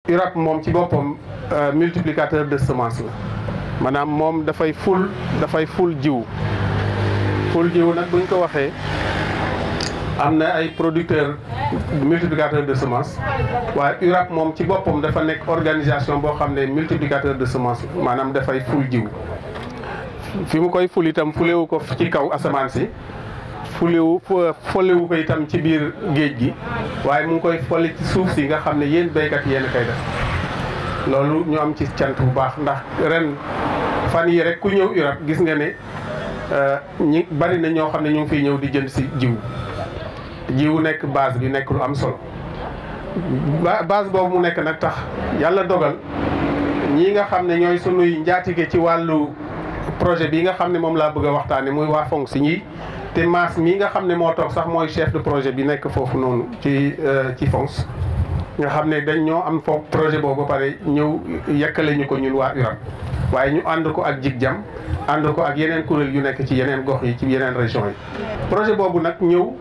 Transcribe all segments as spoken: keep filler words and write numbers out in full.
U R A P moom ci boppam multiplicateur de semence la maanaam moom dafay ful dafay ful jiw ful jiw nag buñ ko waxee am na ay producteurs multiplicateurs de semence waaye U R A P moom ci boppam dafa nekk organisation boo xam ne multiplicateur de semence maanaam dafay ful jiw fi mu koy ful itam fulewu ko ci kaw asamaan si fulewu folewu ko itam ci biir géej gi waaye mu ngi koy fole ci suuf si nga xam ne yéen béykat yéen a koy def loolu ñu am ci cant bu baax ndax ren fan yi rek ku ñëw U R A P gis nga ne ñi bari na ñoo xam ne ñu ngi fiy ñëw di jënd si jiw jiwu nekk base bi nekk lu am solo base boobu mu nekk nag tax yàlla dogal ñii nga xam ne ñooy sunuy njaatige ci wàllu projet bi nga xam ne moom laa bëgg a waxtaane muy waa FONGS ñi te maas mii nga xam ne moo toog sax mooy chef de projet bi nekk foofu noonu ci ci FONGS nga xam ne dañ ñoo am foofu projet boobu ba pare ñëw yekkale ñu ko ñun waa U R A P waaye ñu ànd ko ak Jig Jam ànd ko ak yeneen kuréel yu nekk ci yeneen gox yi ci yeneen région yi projet boobu nag ñëw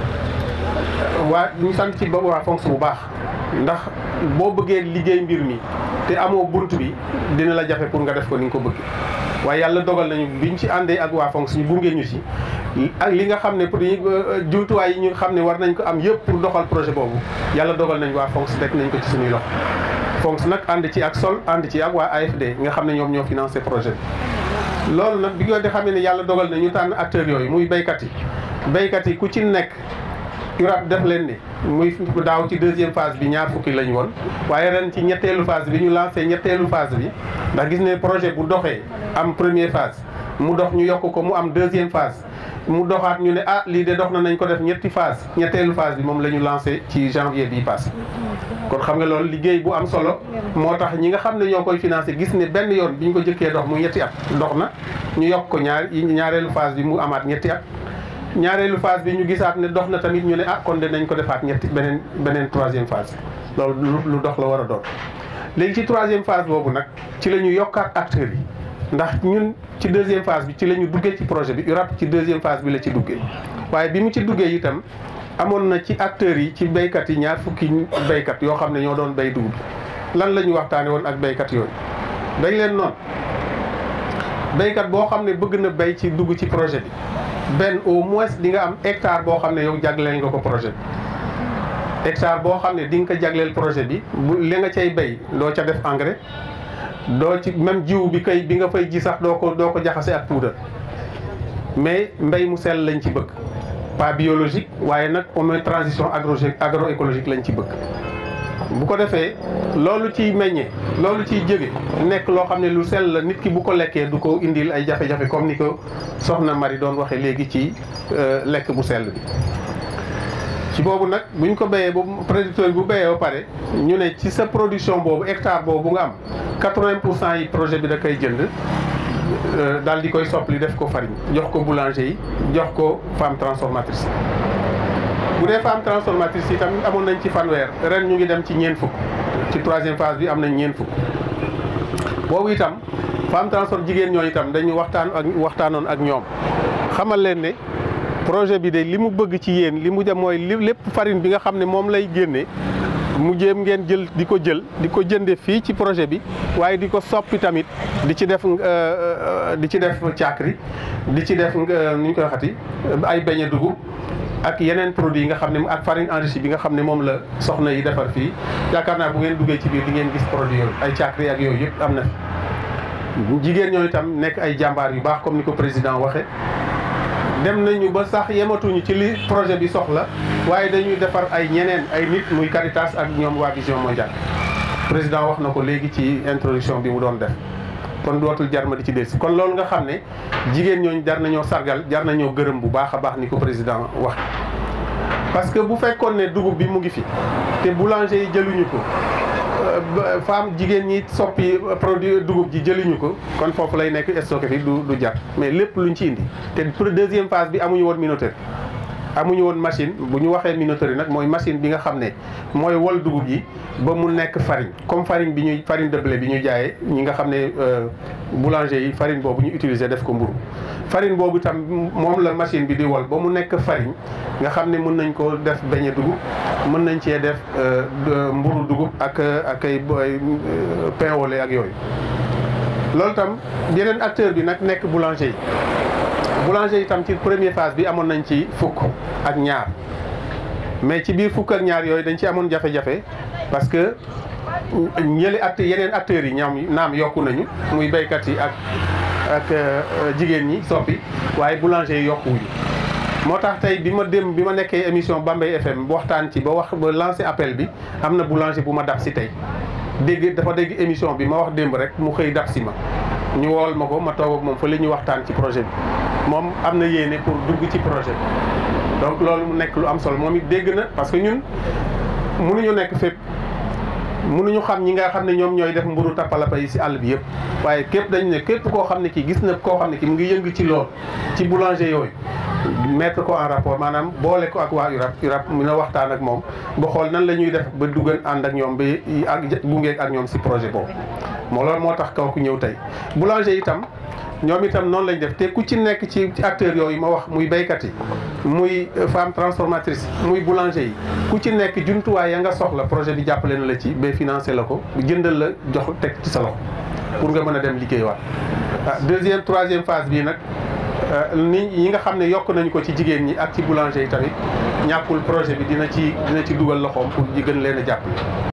waa ñu sant ci ba waa FONGS bu baax ndax boo bëggee liggéey mbir mi te amoo bunt bi dina la jafe pour nga def ko ni nga ko bëgg waaye yàlla dogal nañu biñ ci àndee ak waa FONGS ñu gunge ñu si ak li nga xam ne pour jumtuwaay yi ñu xam ne war nañ ko am yëpp pour doxal projet boobu yàlla dogal nañ waa FONGS teg nañ ko ci suñuy loxo FONGS nag ànd ci ak Sol ànd ci ak waa A F D nga xam ne ñoom ñoo financé projet bi loolu nag bi nga di xam ne yàlla dogal na ñu tànn acteurs yooyu muy béykat yi béykat yi ku ci nekk U R A P def leen ni muy daaw ci deuxième phase bi ñaar fukki lañu woon waaye ren ci ñetteelu phase bi ñu lancé ñetteelu phase bi ndax gis ne projet bu doxee am première phase mu dox ñu yokk ko mu am deuxième phase mu doxaat ñu ne ah lii de dox na nañ ko def ñetti phase ñetteelu phase bi moom la ñu lancé ci janvier bii passé kon xam nga loolu liggéey bu am solo moo tax ñi nga xam ne ñoo koy financé gis ne benn yoon bi ñu ko jëkkee dox mu ñetti at dox na ñu yokk ko ñaar ñaareelu phase bi mu amaat ñetti at ñaareelu phase bi ñu gisaat ne dox na tamit ñu ne ah kon de nañ ko defaat ñetti beneen beneen troisième phase loolu lu dox la war a doon léegi ci troisième phase boobu nag ci la ñu yokkaat acteurs yi ndax ñun ci deuxième phase bi ci la ñu duggee ci projet bi U R A P ci deuxième phase bi la ci duggee waaye bi mu ci duggee itam amoon na ci acteurs yi ci béykat yi ñaar fukki béykat yoo xam ne ñoo doon béy dugub lan la ñu waxtaane woon ak béykat yooyu dañ leen noonu béykat boo xam ne bëgg na béy ci dugg ci projet bi benn au moins di nga am hectare boo xam ne yow jagleel nga ko projet bi hectare boo xam ne di nga ko jagleel projet bi bu li nga cay béy doo ca def engrais doo ci même jiw bi kay bi nga fay ji sax doo ko doo ko jaxase ak poudre mais mbéy mu sell lañ ci bëgg pas biologique waaye nag au moins transition agro agroécologique lañ ci bëgg bu ko defee loolu ciy meññee loolu ciy jóge nekk loo xam ne lu sell la nit ki bu ko lekkee du ko indil ay jafe-jafe comme ni ko soxna Marie doon waxee léegi ci lekk bu sell bi ci boobu nag buñ ko béyee boobu producteur bu béyee ba pare ñu ne ci sa production boobu hectare boobu nga am quatre-vingts pour cent yi projet bi da koy jënd daal di koy soppali def ko farine jox ko boulanger yi jox ko femme transformatrice bu dee femme transformatrice yi tamit amoon nañ ci fanweer ren ñu ngi dem ci ñeent fukk ci troisième phase bi am nañ ñeent fukk boobu itam femme transform jigéen ñoo itam dañu waxtaan ak waxtaanoon ak ñoom xamal leen ne projet bi de li mu bëgg ci yéen li mu dem mooy li lépp farine bi nga xam ne moom lay génne mu jéem ngeen jël di ko jël di ko jënde fii ci projet bi waaye di ko soppi tamit di ci def di ci def caakri di ci def nu ñu koy waxati ay beñe dugub ak yeneen produits yi nga xam ne ak farine enrichie bi nga xam ne moom la soxna yi defar fii yaakaar naa bu ngeen duggee ci biir di ngeen gis produit yooyu ay caakri ak yooyu yëpp am na fi jigéen ñoo itam nekk ay jàmbaar yu baax comme ni ko président waxe dem nañu ba sax yematuñu ci li projet bi soxla waaye dañuy defar ay ñeneen ay nit muy Caritas ak ñoom waa Vision Mondiale président wax na ko léegi ci introduction bi mu doon def kon dootul jar ma di ci dellusi kon loolu nga xam ne jigéen ñooñu jar nañoo sargal jar nañoo gërëm bu baax a baax ni ko président wax parce que bu fekkoon ne dugub bi mu ngi fi te boulanger yi jëluñu ko femme jigéen ñi soppi produit dugub ji jëliñu ko kon foofu lay nekk stocké fi du du jar mais lépp luñ ci indi te pour deuxième phase bi amuñu woon minoterie amuñu woon machine bu ñu waxee minoterie nag mooy machine bi nga xam ne mooy wol dugub yi ba mu nekk farine comme farine bi ñuy farine de blé bi ñuy jaayee ñi nga xam ne boulanger yi farine boobu ñu utiliser def ko mburu farine boobu tam moom la machine bi di wol ba mu nekk farine nga xam ne mën nañ ko def beñe dugub mën nañ cee def mburu dugub ak ak ay pain au lait ak yooyu. loolu tam yeneen acteur bi nag nekk boulanger yi boulanger yi tam ci première phase bi amoon nañ ci fukk ak ñaar mais ci biir fukk ak ñaar yooyu dañ ci amoon jafe-jafe parce que ñëli act yeneen acteurs yi ñoom naam yokku nañu muy béykat yi ak ak jigéen ñi soppi waaye boulanger yi yokkuwuñu moo tax tey bi ma dem bi ma nekkee émission Bambey F M waxtaan ci ba wax ba lancé appel bi am na boulanger bu ma dab si tey dégg dafa dégg émission bi ma wax démb rek mu xëy dab si ma ñu wool ma ko ma toog ak moom fa li ñu waxtaan ci projet bi moom am na yéene pour dugg ci projet bi donc loolu mu nekk lu am solo moom it dégg na parce que ñun mënuñu nekk fépp mënuñu xam ñi nga xam ne ñoom ñooy def mburu tappalapa yi si àll bi yëpp waaye képp dañu ne képp koo xam ne kii gis na koo xam ne kii mu ngi yëngu ci lool ci boulanger yooyu mettre ko en rapport maanaam boole ko ak waa U R A P U R A P mun a waxtaan ak moom ba xool nan la ñuy def ba duggan ànd ak ñoom ba ak gunge ak ñoom si projet boobu moo loolu moo tax kaw ku ñëw tey boulanger itam ñoom itam noonu lañ def te ku ci nekk ci acteurs yooyu ma wax muy béykat yi muy femme transformatrice muy boulanger yi ku ci nekk jumtuwaay ya nga soxla projet bi jàppale na la ci ba financé la ko jëndal la jox teg ci sa loxo pour nga mën a dem liggéeywaat. deuxième troisième phase bii nag ni ñi nga xam ne yokk nañu ko ci jigéen ñi ak ci boulanger yi tamit ñàkkul projet bi dina ci dina ci dugal loxoom pour ñu gën leen a jàppale.